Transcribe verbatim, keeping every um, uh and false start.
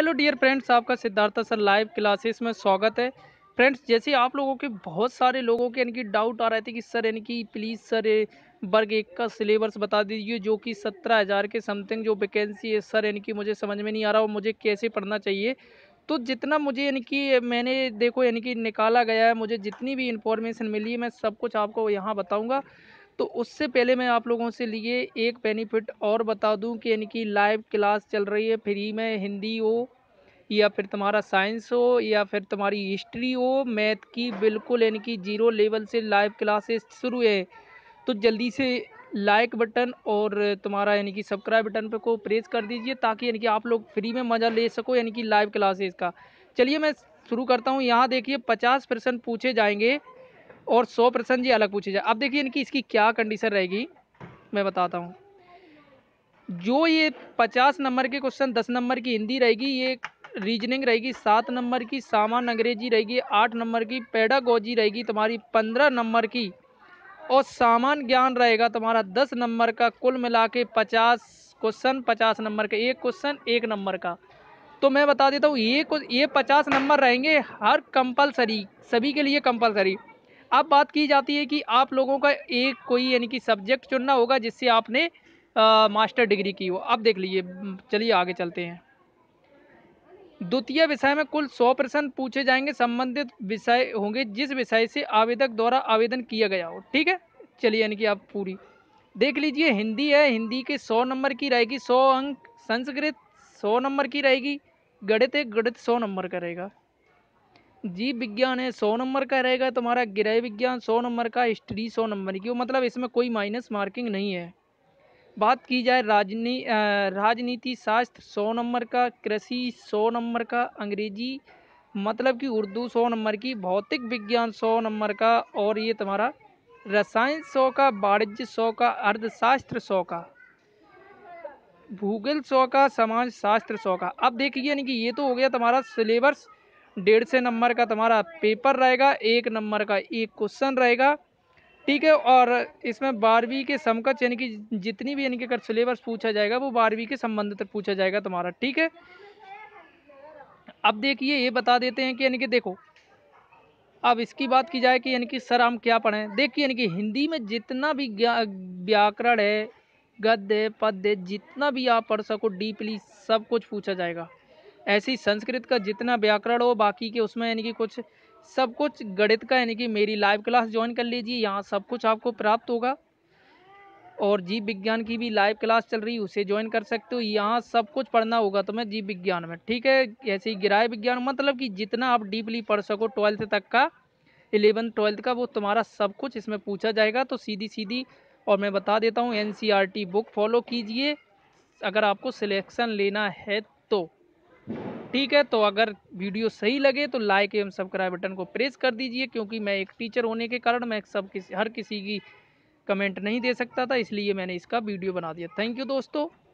Hello dear friends, आपका Siddharth sir live classes में स्वागत है। फ्रेंड्स, जैसे आप लोगों के बहुत सारे लोगों के यानी कि डाउट आ रहे थे कि सर यानी कि प्लीज़ सर ये वर्ग एक का सिलेबस बता दीजिए जो कि सत्रह हज़ार के समथिंग जो वैकेंसी है सर, यानी कि मुझे समझ में नहीं आ रहा और मुझे कैसे पढ़ना चाहिए। तो जितना मुझे यानी कि मैंने देखो यानी कि निकाला गया है, मुझे जितनी भी इंफॉर्मेशन मिली है मैं सब कुछ आपको यहाँ बताऊँगा। तो उससे पहले मैं आप लोगों से लिए एक बेनिफिट और बता दूं कि यानी कि लाइव क्लास चल रही है फ्री में, हिंदी हो या फिर तुम्हारा साइंस हो या फिर तुम्हारी हिस्ट्री हो, मैथ की बिल्कुल यानी कि जीरो लेवल से लाइव क्लासेस शुरू है। तो जल्दी से लाइक बटन और तुम्हारा यानी कि सब्सक्राइब बटन पे को प्रेस कर दीजिए ताकि यानी कि आप लोग फ्री में मज़ा ले सको यानी कि लाइव क्लासेस का। चलिए मैं शुरू करता हूँ। यहाँ देखिए पचास परसेंट पूछे जाएंगे और सौ परसेंट जी अलग पूछे जाए। अब देखिए इनकी इसकी क्या कंडीशन रहेगी मैं बताता हूँ। जो ये पचास नंबर के क्वेश्चन, दस नंबर की हिंदी रहेगी, ये रीजनिंग रहेगी, सात नंबर की सामान्य अंग्रेजी रहेगी, आठ नंबर की पेडागोजी रहेगी तुम्हारी, पंद्रह नंबर की और सामान्य ज्ञान रहेगा तुम्हारा दस नंबर का। कुल मिला के पचास क्वेश्चन, पचास नंबर का एक क्वेश्चन एक नंबर का। तो मैं बता देता हूँ ये ये पचास नंबर रहेंगे हर कंपलसरी, सभी के लिए कंपलसरी। अब बात की जाती है कि आप लोगों का एक कोई यानी कि सब्जेक्ट चुनना होगा जिससे आपने आ, मास्टर डिग्री की हो। अब देख लीजिए, चलिए आगे चलते हैं। द्वितीय विषय में कुल सौ प्रश्न पूछे जाएंगे, संबंधित विषय होंगे जिस विषय से आवेदक द्वारा आवेदन किया गया हो। ठीक है, चलिए यानी कि आप पूरी देख लीजिए। हिंदी है, हिंदी के सौ नंबर की रहेगी, सौ अंक। संस्कृत सौ नंबर की रहेगी। गणित है, गणित सौ नंबर का रहेगा। जीव विज्ञान है, सौ नंबर का रहेगा तुम्हारा। गृह विज्ञान सौ नंबर का। हिस्ट्री सौ नंबर की, मतलब इसमें कोई माइनस मार्किंग नहीं है। बात की जाए राजनी राजनीति शास्त्र सौ नंबर का। कृषि सौ नंबर का। अंग्रेजी मतलब कि उर्दू सौ नंबर की। भौतिक विज्ञान सौ नंबर का। और ये तुम्हारा रसायन सौ का। वाणिज्य सौ का। अर्थशास्त्र सौ का। भूगोल सौ का। समाज शास्त्र सौ का। अब देखिए यानी कि ये तो हो गया तुम्हारा सिलेबस। डेढ़ सौ नंबर का तुम्हारा पेपर रहेगा, एक नंबर का एक क्वेश्चन रहेगा। ठीक है, और इसमें बारहवीं के समकक्ष यानी कि जितनी भी यानी कि अगर सिलेबस पूछा जाएगा वो बारहवीं के संबंधित पूछा जाएगा तुम्हारा। ठीक है, अब देखिए ये बता देते हैं कि यानी कि देखो, अब इसकी बात की जाए कि यानी कि सर हम क्या पढ़ें। देखिए यानी कि हिंदी में जितना भी व्याकरण है, गद्य है, पद्य है, जितना भी आप पढ़ सको डीपली सब कुछ पूछा जाएगा। ऐसे ही संस्कृत का जितना व्याकरण हो, बाकी के उसमें यानी कि कुछ सब कुछ। गणित का यानी कि मेरी लाइव क्लास ज्वाइन कर लीजिए, यहाँ सब कुछ आपको प्राप्त होगा। और जीव विज्ञान की भी लाइव क्लास चल रही है, उसे ज्वाइन कर सकते हो। यहाँ सब कुछ पढ़ना होगा तुम्हें जीव विज्ञान में। ठीक है, ऐसे ही गृह विज्ञान, मतलब कि जितना आप डीपली पढ़ सको ट्वेल्थ तक का, इलेवन ट्वेल्थ का, वो तुम्हारा सब कुछ इसमें पूछा जाएगा। तो सीधी सीधी और मैं बता देता हूँ, N C R T book follow कीजिए अगर आपको सिलेक्शन लेना है तो। ठीक है, तो अगर वीडियो सही लगे तो लाइक एवं सब्सक्राइब बटन को प्रेस कर दीजिए, क्योंकि मैं एक टीचर होने के कारण मैं सब किसी हर किसी की कमेंट नहीं दे सकता था, इसलिए मैंने इसका वीडियो बना दिया। थैंक यू दोस्तों।